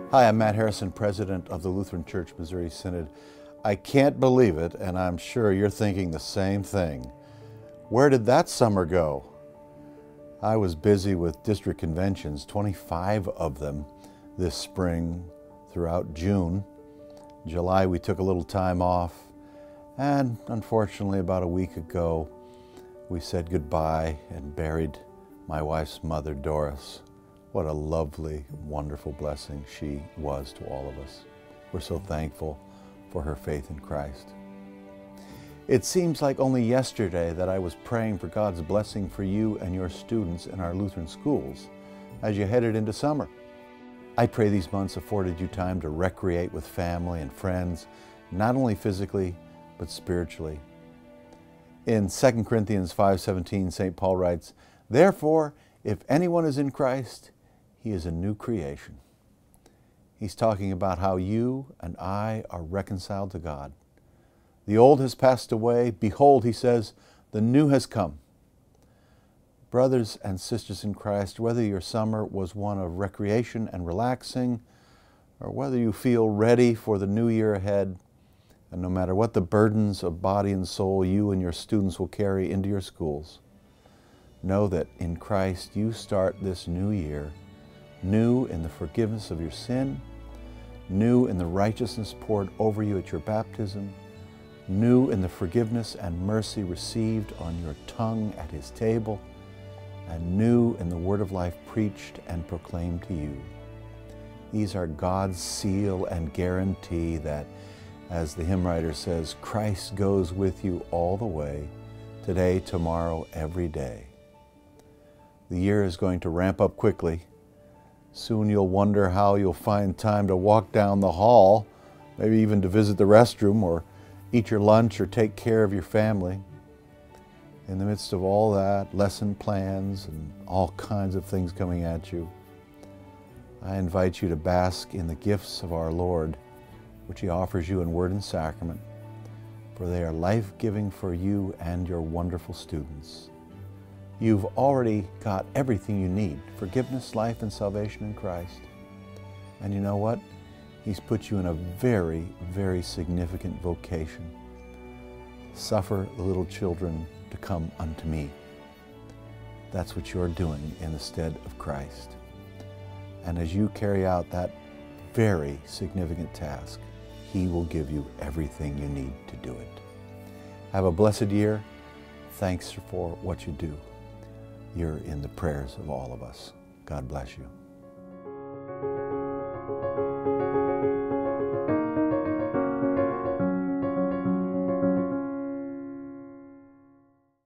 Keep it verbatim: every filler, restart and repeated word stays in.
Hi, I'm Matt Harrison, President of the Lutheran Church Missouri Synod. I can't believe it, and I'm sure you're thinking the same thing. Where did that summer go? I was busy with district conventions, twenty-five of them this spring throughout June. July we took a little time off, and unfortunately about a week ago we said goodbye and buried my wife's mother, Doris. What a lovely, wonderful blessing she was to all of us. We're so thankful for her faith in Christ. It seems like only yesterday that I was praying for God's blessing for you and your students in our Lutheran schools as you headed into summer. I pray these months afforded you time to recreate with family and friends, not only physically, but spiritually. In Second Corinthians five seventeen, Saint Paul writes, "Therefore, if anyone is in Christ, he is a new creation." He's talking about how you and I are reconciled to God. The old has passed away. Behold, he says, the new has come. Brothers and sisters in Christ, whether your summer was one of recreation and relaxing, or whether you feel ready for the new year ahead, and no matter what the burdens of body and soul you and your students will carry into your schools, know that in Christ you start this new year new in the forgiveness of your sin, new in the righteousness poured over you at your baptism, new in the forgiveness and mercy received on your tongue at His table, and new in the word of life preached and proclaimed to you. These are God's seal and guarantee that, as the hymn writer says, Christ goes with you all the way, today, tomorrow, every day. The year is going to ramp up quickly. Soon you'll wonder how you'll find time to walk down the hall, maybe even to visit the restroom or eat your lunch or take care of your family. In the midst of all that, lesson plans and all kinds of things coming at you, I invite you to bask in the gifts of our Lord, which He offers you in word and sacrament, for they are life-giving for you and your wonderful students. You've already got everything you need, forgiveness, life, and salvation in Christ. And you know what? He's put you in a very, very significant vocation. Suffer the little children to come unto me. That's what you're doing in the stead of Christ. And as you carry out that very significant task, He will give you everything you need to do it. Have a blessed year. Thanks for what you do. You're in the prayers of all of us. God bless you.